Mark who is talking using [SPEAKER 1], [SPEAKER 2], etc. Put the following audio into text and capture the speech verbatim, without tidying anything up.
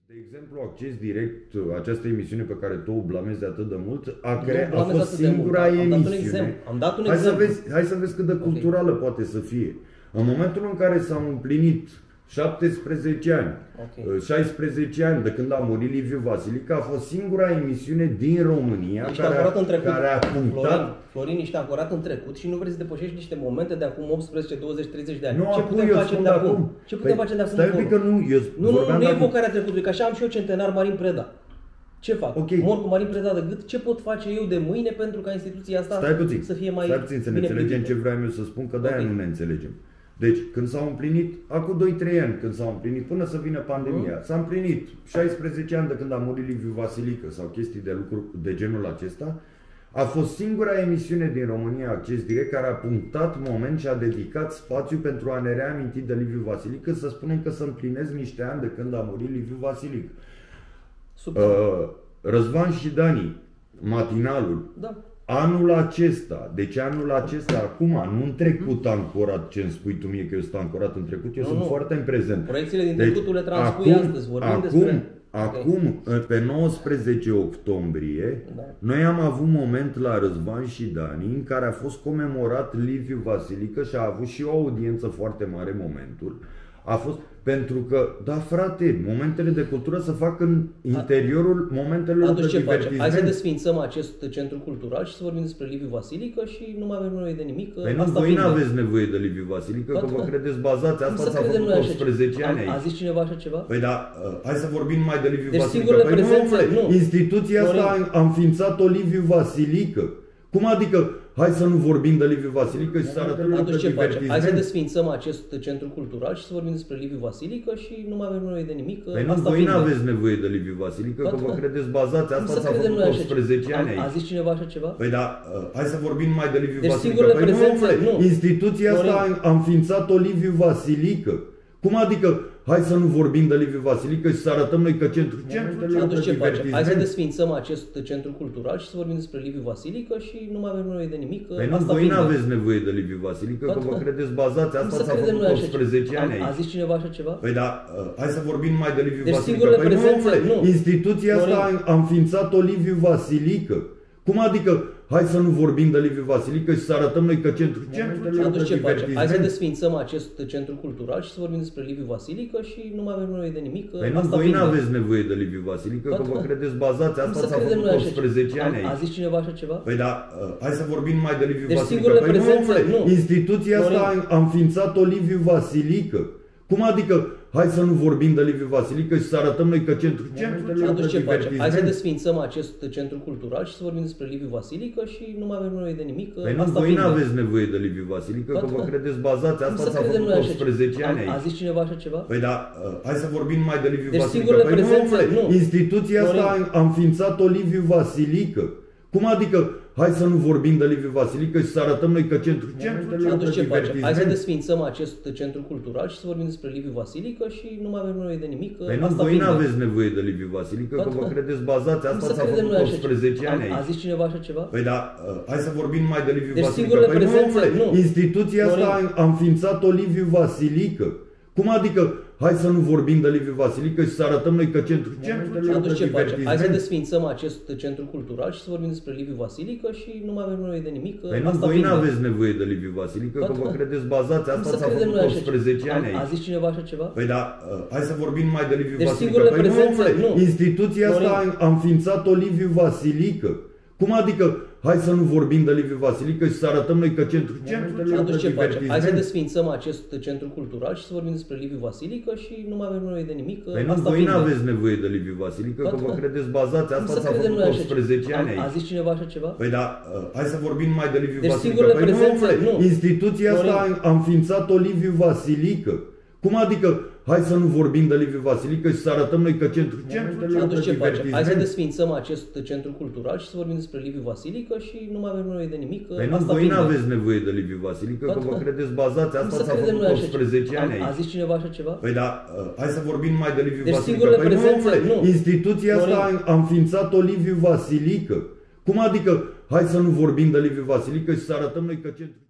[SPEAKER 1] De exemplu, Acces Direct, această emisiune pe care tu o blamezi de atât de mult, a, crea, a fost singura
[SPEAKER 2] am
[SPEAKER 1] emisiune.
[SPEAKER 2] Am dat un
[SPEAKER 1] hai,
[SPEAKER 2] exemplu.
[SPEAKER 1] Să vezi, hai să vezi cât de culturală okay. poate să fie. În momentul în care s-au împlinit șaptesprezece ani, okay. șaisprezece ani de când a murit Liviu Vasilică, a fost singura emisiune din România care a, care a punctat...
[SPEAKER 2] Florin, Florin, ești ancorat în trecut și nu vrei să depășești niște momente de acum optsprezece, douăzeci, treizeci de ani.
[SPEAKER 1] Nu,
[SPEAKER 2] ce
[SPEAKER 1] acum
[SPEAKER 2] putem face de acum? acum? Ce putem
[SPEAKER 1] păi,
[SPEAKER 2] face de acum?
[SPEAKER 1] Stai un pic că nu, eu
[SPEAKER 2] nu, nu, nu e
[SPEAKER 1] acum...
[SPEAKER 2] evocarea trecutului, că așa am și eu centenar Marin Preda. Ce fac? Okay. Mor cu Marin Preda de gât? Ce pot face eu de mâine pentru ca instituția asta
[SPEAKER 1] stai puțin,
[SPEAKER 2] să fie mai
[SPEAKER 1] Stai puțin să ne înțelegem ce vreau eu să spun, că de-aia okay. nu ne înțelegem. Deci, când s-au împlinit, acum doi trei ani, când s-au împlinit, până să vină pandemia, mm. s-a împlinit șaisprezece ani de când a murit Liviu Vasilică sau chestii de lucru de genul acesta, a fost singura emisiune din România, Acces Direct, care a punctat moment și a dedicat spațiu pentru a ne reaminti de Liviu Vasilică, să spunem că se împlinesc niște ani de când a murit Liviu Vasilică.
[SPEAKER 2] Super.
[SPEAKER 1] Uh, Răzvan și Dani, matinalul.
[SPEAKER 2] Da.
[SPEAKER 1] Anul acesta, deci anul acesta, acum, nu în trecut ancorat, ce îmi spui tu mie că eu sunt ancorat în trecut, eu nu, sunt nu. foarte în prezent.
[SPEAKER 2] Proiecțiile din deci, trecutul le transpui acum, astăzi, vorbim
[SPEAKER 1] acum,
[SPEAKER 2] despre...
[SPEAKER 1] Acum, okay. pe nouăsprezece octombrie, da. noi am avut moment la Răzvan și Dani în care a fost comemorat Liviu Vasilică și a avut și o audiență foarte mare momentul. A fost pentru că, da frate, momentele de cultură se fac în interiorul momentelor de divertisment.
[SPEAKER 2] Hai să desfințăm acest centru cultural și să vorbim despre Liviu Vasilică și nu mai avem nevoie de nimic.
[SPEAKER 1] Păi nu, voi nu aveți nevoie de Liviu Vasilică, că vă credeți bazați, asta s-a făcut optsprezece ani aici.
[SPEAKER 2] A zis cineva așa ceva?
[SPEAKER 1] Păi da, hai să vorbim mai de Liviu
[SPEAKER 2] deci
[SPEAKER 1] Vasilică. Păi
[SPEAKER 2] prezențe,
[SPEAKER 1] nu, nu, instituția asta a înființat-o Liviu Vasilică. Cum adică? Hai să nu vorbim de Liviu Vasilică și să arătăm
[SPEAKER 2] lucruri de divertisment. Hai să desfințăm acest centru cultural și să vorbim despre Liviu Vasilică și nu mai avem nevoie de nimic.
[SPEAKER 1] Păi nu, voi nu aveți nevoie de Liviu Vasilică, că vă credeți bazați, asta s-a făcut optsprezece ani aici.
[SPEAKER 2] A zis cineva așa ceva?
[SPEAKER 1] Păi da, hai să vorbim mai de Liviu
[SPEAKER 2] deci
[SPEAKER 1] Vasilică. Păi
[SPEAKER 2] prezențe,
[SPEAKER 1] nu, instituția asta a înființat-o Liviu Vasilică. Cum adică? Hai să nu vorbim de Liviu Vasilică și să arătăm noi că centru...
[SPEAKER 2] Atunci ce facem? Hai să desfințăm acest centru cultural și să vorbim despre Liviu Vasilică și nu mai avem nevoie de nimic.
[SPEAKER 1] Păi nu, voi nu aveți nevoie de Liviu Vasilică, că vă credeți bazați, asta s-a făcut optsprezece ani aici.
[SPEAKER 2] A zis cineva așa ceva?
[SPEAKER 1] Păi da, hai să vorbim mai de Liviu
[SPEAKER 2] deci
[SPEAKER 1] Vasilică. Păi nu, instituția asta a înființat-o Liviu Vasilică. Cum adică? Hai să nu vorbim de Liviu Vasilică și să arătăm noi că centru...
[SPEAKER 2] Atunci ce facem? Hai să desfințăm acest centru cultural și să vorbim despre Liviu Vasilică și nu mai avem nevoie de nimic.
[SPEAKER 1] Păi nu, voi nu aveți nevoie de Liviu Vasilică, că vă credeți bazați, asta s-a făcut optsprezece ani aici.
[SPEAKER 2] A zis cineva așa ceva?
[SPEAKER 1] Păi da, hai să vorbim mai de Liviu
[SPEAKER 2] deci
[SPEAKER 1] Vasilică. Păi
[SPEAKER 2] prezențe,
[SPEAKER 1] nu, instituția asta a înființat-o Liviu Vasilică. Cum adică? Hai să nu vorbim de Liviu Vasilică și să arătăm noi că centru...
[SPEAKER 2] Atunci ce facem? Hai să desfințăm acest centru cultural și să vorbim despre Liviu Vasilică și nu mai avem nevoie de nimic.
[SPEAKER 1] Păi nu, voi nu aveți nevoie de Liviu Vasilică, că vă credeți bazați, asta s-a făcut optsprezece ani aici.
[SPEAKER 2] A zis cineva așa ceva?
[SPEAKER 1] Păi da, hai să vorbim mai de Liviu
[SPEAKER 2] deci
[SPEAKER 1] Vasilică. Păi
[SPEAKER 2] prezențe,
[SPEAKER 1] nu, instituția asta a înființat-o Liviu Vasilică. Cum adică? Hai să nu vorbim de Liviu Vasilică și să arătăm noi că centru...
[SPEAKER 2] Atunci ce facem? Hai să desfințăm acest centru cultural și să vorbim despre Liviu Vasilică și nu mai avem nevoie de nimic.
[SPEAKER 1] Păi nu, voi nu aveți nevoie de Liviu Vasilică, că vă credeți bazați, asta s-a făcut optsprezece ani aici.
[SPEAKER 2] A zis cineva așa ceva?
[SPEAKER 1] Păi da, hai să vorbim mai de Liviu
[SPEAKER 2] deci
[SPEAKER 1] Vasilică. Păi nu, instituția asta a înființat-o Liviu Vasilică. Cum adică? Hai să nu vorbim de Liviu Vasilică și să arătăm noi că centru...
[SPEAKER 2] Atunci ce facem? Hai să desfințăm acest centru cultural și să vorbim despre Liviu Vasilică și nu mai avem nevoie de nimic.
[SPEAKER 1] Păi nu, voi nu aveți nevoie de Liviu Vasilică, că vă credeți bazați, asta s-a făcut optsprezece ani aici.
[SPEAKER 2] A zis cineva așa ceva?
[SPEAKER 1] Păi da, hai să vorbim mai de Liviu
[SPEAKER 2] deci
[SPEAKER 1] Vasilică. Păi nu, instituția asta a înființat-o Liviu Vasilică. Cum adică? Hai să nu vorbim de Liviu Vasilică și să arătăm noi că centru...
[SPEAKER 2] Atunci ce facem? Hai să desfințăm acest centru cultural și să vorbim despre Liviu Vasilică și nu mai avem nevoie de nimic.
[SPEAKER 1] Păi nu, voi nu aveți nevoie de Liviu Vasilică, că vă credeți bazați, asta s-a făcut optsprezece ani aici.
[SPEAKER 2] A zis cineva așa ceva?
[SPEAKER 1] Păi da, hai să vorbim mai de Liviu
[SPEAKER 2] deci
[SPEAKER 1] Vasilică. Păi nu, instituția asta a înființat-o Liviu Vasilică. Cum adică? Hai să nu vorbim de Liviu Vasilică și să arătăm noi că centru...
[SPEAKER 2] Atunci ce facem? Hai să desfințăm acest centru cultural și să vorbim despre Liviu Vasilică și nu mai avem nevoie de nimic.
[SPEAKER 1] Păi nu, voi nu aveți nevoie de Liviu Vasilică, că vă credeți bazați, asta s-a făcut optsprezece ani aici.
[SPEAKER 2] A zis cineva așa ceva?
[SPEAKER 1] Păi da, hai să vorbim mai de Liviu
[SPEAKER 2] deci
[SPEAKER 1] Vasilică. Păi nu, instituția asta a înființat-o Liviu Vasilică. Cum adică? Hai să nu vorbim de Liviu Vasilică și să arătăm noi că centru...